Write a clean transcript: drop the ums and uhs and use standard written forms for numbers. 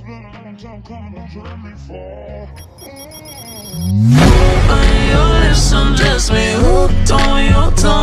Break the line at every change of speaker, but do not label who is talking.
Your lips undress me, hooked on your tongue.